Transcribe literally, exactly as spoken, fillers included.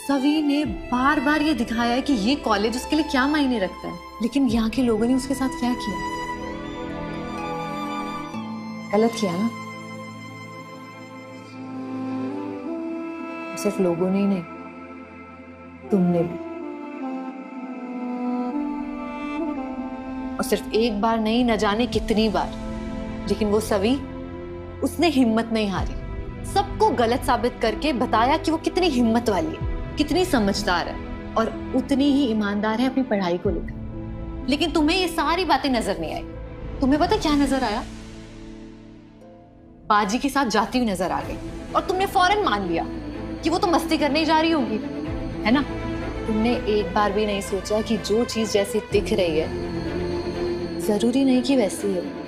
सवी ने बार बार ये दिखाया है कि ये कॉलेज उसके लिए क्या मायने रखता है, लेकिन यहाँ के लोगों ने उसके साथ क्या किया? गलत किया ना। सिर्फ लोगों ने ही नहीं, तुमने भी। और सिर्फ एक बार नहीं, न जाने कितनी बार। लेकिन वो सवी, उसने हिम्मत नहीं हारी। सबको गलत साबित करके बताया कि वो कितनी हिम्मत वाली है, कितनी समझदार है और उतनी ही ईमानदार है अपनी पढ़ाई को लेकर। लेकिन तुम्हें ये सारी बातें नजर नहीं आई। तुम्हें पता क्या नजर आया? बाजी के साथ जाती हुई नजर आ गई और तुमने फौरन मान लिया कि वो तो मस्ती करने ही जा रही होगी, है ना? तुमने एक बार भी नहीं सोचा कि जो चीज जैसी दिख रही है जरूरी नहीं कि वैसी है।